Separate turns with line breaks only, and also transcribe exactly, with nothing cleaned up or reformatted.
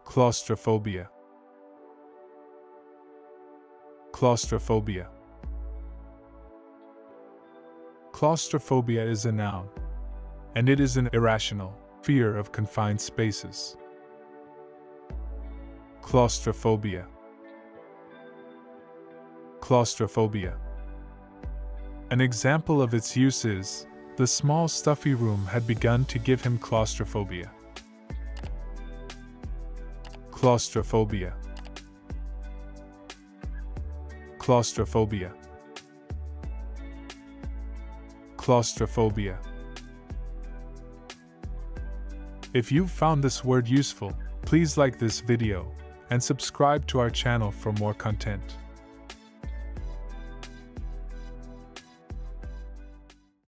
Claustrophobia. Claustrophobia. Claustrophobia is a noun, and it is an irrational fear of confined spaces. Claustrophobia. Claustrophobia. An example of its use is, the small stuffy room had begun to give him claustrophobia. Claustrophobia. Claustrophobia. Claustrophobia. If you found this word useful, please like this video and subscribe to our channel for more content.